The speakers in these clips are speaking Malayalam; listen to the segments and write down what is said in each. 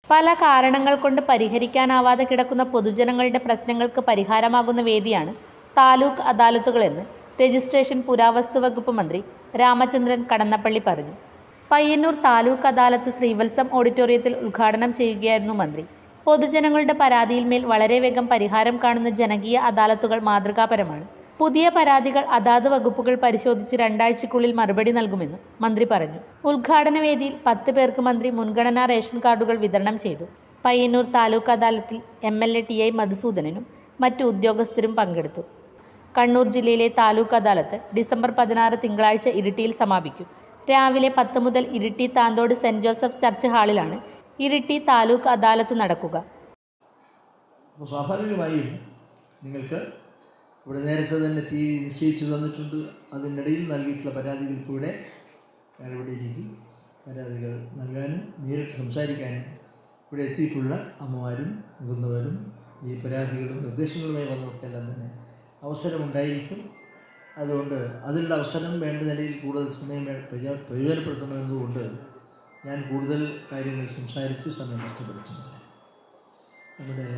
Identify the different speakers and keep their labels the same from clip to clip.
Speaker 1: പല കാരണങ്ങൾ കൊണ്ട് പരിഹരിക്കാനാവാതെ കിടക്കുന്ന പൊതുജനങ്ങളുടെ പ്രശ്നങ്ങൾക്ക് പരിഹാരമാകുന്ന വേദിയാണ് താലൂക്ക് അദാലത്തുകളെന്ന് രജിസ്ട്രേഷൻ പുരാവസ്തു വകുപ്പ് മന്ത്രി രാമചന്ദ്രൻ കടന്നപ്പള്ളി പറഞ്ഞു. പയ്യന്നൂർ താലൂക്ക് അദാലത്ത് ശ്രീവത്സം ഓഡിറ്റോറിയത്തിൽ ഉദ്ഘാടനം ചെയ്യുകയായിരുന്നു മന്ത്രി. പൊതുജനങ്ങളുടെ പരാതിയിന്മേൽ വളരെ വേഗം പരിഹാരം കാണുന്ന ജനകീയ അദാലത്തുകൾ മാതൃകാപരമാണ്. പുതിയ പരാതികൾ അതാത് വകുപ്പുകൾ പരിശോധിച്ച് 2 ആഴ്ചയ്ക്കുള്ളിൽ മറുപടി നൽകുമെന്നും മന്ത്രി പറഞ്ഞു. ഉദ്ഘാടന വേദിയിൽ 10 പേർക്ക് മന്ത്രി മുൻഗണനാ റേഷൻ കാർഡുകൾ വിതരണം ചെയ്തു. പയ്യന്നൂർ താലൂക്ക് അദാലത്തിൽ MLA TI മധുസൂദനനും മറ്റു ഉദ്യോഗസ്ഥരും പങ്കെടുത്തു. കണ്ണൂർ ജില്ലയിലെ താലൂക്ക് അദാലത്ത് ഡിസംബർ 16 തിങ്കളാഴ്ച ഇരിട്ടിയിൽ സമാപിക്കും. രാവിലെ 10 മുതൽ Iritty Thanthode Saint Joseph church ഹാളിലാണ് ഇരിട്ടി താലൂക്ക് അദാലത്ത് നടക്കുക.
Speaker 2: സ്വാഭാവികമായും നിങ്ങൾക്ക് ഇവിടെ നേരത്തെ തന്നെ നിശ്ചയിച്ചു തന്നിട്ടുണ്ട്. അതിനിടയിൽ നൽകിയിട്ടുള്ള പരാതികൾ ഇപ്പോൾ ഇവിടെ ഇരിക്കും. പരാതികൾ നൽകാനും നേരിട്ട് സംസാരിക്കാനും ഇവിടെ എത്തിയിട്ടുള്ള അമ്മമാരും മുതിർന്നവരും ഈ പരാതികളും നിർദ്ദേശങ്ങളുമായി വന്നവർക്കെല്ലാം തന്നെ അവസരമുണ്ടായിരിക്കും. അതുകൊണ്ട് അതിലുള്ള അവസരം വേണ്ട നിലയിൽ കൂടുതൽ സമയം പ്രയോജനപ്പെടുത്തണമെന്നതുകൊണ്ട് ഞാൻ കൂടുതൽ കാര്യങ്ങൾ സംസാരിച്ച് സമയം നഷ്ടപ്പെടുത്തുന്നില്ല. നമ്മുടെ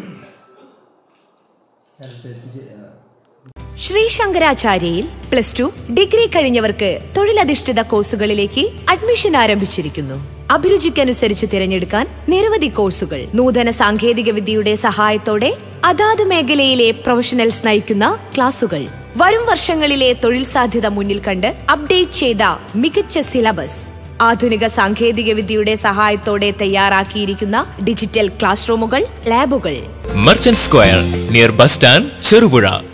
Speaker 3: ശ്രീ ശങ്കരാചാര്യയിൽ +2 ഡിഗ്രി കഴിഞ്ഞവർക്ക് തൊഴിലധിഷ്ഠിത കോഴ്സുകളിലേക്ക് അഡ്മിഷൻ ആരംഭിച്ചിരിക്കുന്നു. അഭിരുചിക്കനുസരിച്ച് തിരഞ്ഞെടുക്കാൻ നിരവധി കോഴ്സുകൾ. നൂതന സാങ്കേതിക വിദ്യയുടെ സഹായത്തോടെ അതാത് മേഖലയിലെ പ്രൊഫഷണൽസ് നയിക്കുന്ന ക്ലാസുകൾ. വരും വർഷങ്ങളിലെ തൊഴിൽ സാധ്യത മുന്നിൽ കണ്ട് അപ്ഡേറ്റ് ചെയ്ത മികച്ച സിലബസ്. ആധുനിക സാങ്കേതിക വിദ്യയുടെ സഹായത്തോടെ തയ്യാറാക്കിയിരിക്കുന്ന ഡിജിറ്റൽ ക്ലാസ് റൂമുകൾ, ലാബുകൾ.
Speaker 4: Merchant square near bus stand, Cherupuzha.